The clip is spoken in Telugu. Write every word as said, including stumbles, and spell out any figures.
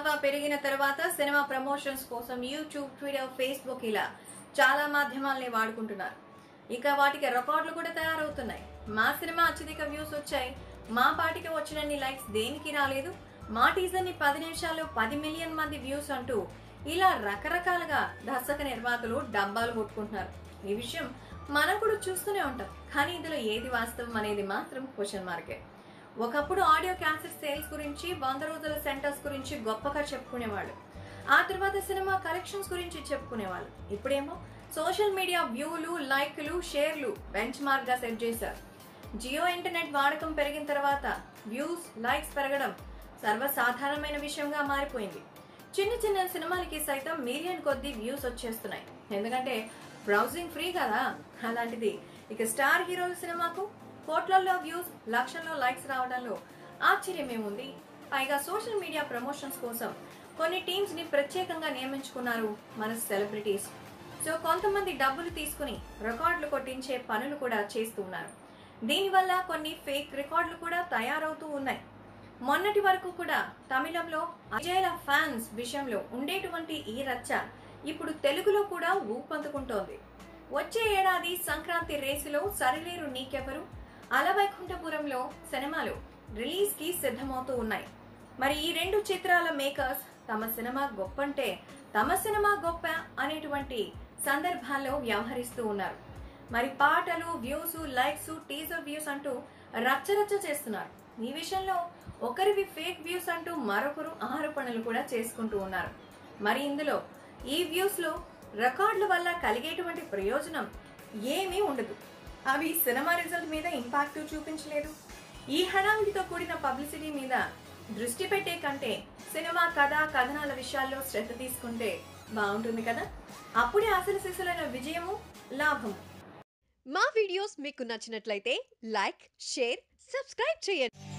జనాభా పెరిగిన తర్వాత సినిమా ప్రమోషన్స్ కోసం యూట్యూబ్, ట్విట్టర్, ఫేస్బుక్ ఇలా చాలా మాధ్యమాలని వాడుకుంటున్నారు. ఇక వాటికి రికార్డులు కూడా తయారవుతున్నాయి. మా సినిమా అత్యధిక వ్యూస్ వచ్చాయి, మా పాటికి వచ్చినన్ని లైక్స్ దేనికి రాలేదు, మా టీజర్ ని పది నిమిషాల్లో పది మిలియన్ మంది వ్యూస్ అంటూ ఇలా రకరకాలుగా దర్శక నిర్మాతలు డబ్బాలు కొట్టుకుంటున్నారు. ఈ విషయం మనం కూడా చూస్తూనే ఉంటాం. కానీ ఇందులో ఏది వాస్తవం అనేది మాత్రం క్వశ్చన్ మార్కే. ఒకప్పుడు ఆడియో క్యాసెట్ సేల్స్ గురించి, వంద రోజుల సెంటర్స్ గురించి గొప్పగా చెప్పుకునేవాళ్ళు. ఆ తర్వాత సినిమా కలెక్షన్స్ గురించి చెప్పుకునేవాళ్ళు. ఇప్పుడేమో సోషల్ మీడియా వ్యూలు, లైక్లు, షేర్లు బెంచ్ మార్క్ గా సెట్ చేశారు. జియో ఇంటర్నెట్ వాడకం పెరిగిన తర్వాత వ్యూస్, లైక్స్ పెరగడం సర్వసాధారణమైన విషయంగా మారిపోయింది. చిన్న చిన్న సినిమాలకి సైతం మిలియన్ కొద్ది వ్యూస్ వచ్చేస్తున్నాయి. ఎందుకంటే బ్రౌజింగ్ ఫ్రీ కదా. అలాంటిది ఇక స్టార్ హీరోల సినిమాకు కోట్లలో వ్యూస్, లక్షల్లో లైక్స్ రావడంలో ఆశ్చర్యమేముంది. పైగా సోషల్ మీడియా ప్రమోషన్స్ కోసం కొన్ని టీమ్స్ ని ప్రత్యేకంగా నియమించుకున్నారు మన సెలబ్రిటీస్. సో కొంతమంది డబ్బులు తీసుకుని రికార్డులు కొట్టించే పనులు కూడా చేస్తూ ఉన్నారు. దీనివల్ల కొన్ని ఫేక్ రికార్డులు కూడా తయారవుతూ ఉన్నాయి. మొన్నటి వరకు కూడా తమిళంలో అజయ్ల ఫ్యాన్స్ విషయంలో ఉండేటువంటి ఈ రచ్చ ఇప్పుడు తెలుగులో కూడా ఊపందుకుంటోంది. వచ్చే ఏడాది సంక్రాంతి రేసులో సరిలేరు నీకెవరు, అలవైకుంఠపురంలో సినిమాలు రిలీజ్ కి సిద్ధమవుతూ ఉన్నాయి. మరి ఈ రెండు చిత్రాల మేకర్స్ తమ సినిమా గొప్పంటే తమ సినిమా గొప్ప అనేటువంటి సందర్భాల్లో వ్యవహరిస్తూ ఉన్నారు. మరి పాటలు, వ్యూస్, లైక్స్, టీజర్ వ్యూస్ అంటూ రచ్చరచ్చ చేస్తున్నారు. ఈ విషయంలో ఒకరివి ఫేక్ వ్యూస్ అంటూ మరొకరు ఆరోపణలు కూడా చేసుకుంటూ ఉన్నారు. మరి ఇందులో ఈ వ్యూస్ లో రికార్డుల వల్ల కలిగేటువంటి ప్రయోజనం ఏమీ ఉండదు. అవి సినిమా రిజల్ట్ మీద ఇంపాక్ట్ చూపించలేదు. ఈ హడావిడితో కూడిన పబ్లిసిటీ మీద దృష్టి పెట్టే కంటే సినిమా కథ, కథనాల విషయాల్లో శ్రద్ధ తీసుకుంటే బాగుంటుంది కదా. అప్పుడే అసలు సిసలైన విజయము, లాభము. మా వీడియోస్ మీకు నచ్చినట్లయితే లైక్, షేర్, సబ్స్క్రైబ్ చేయండి.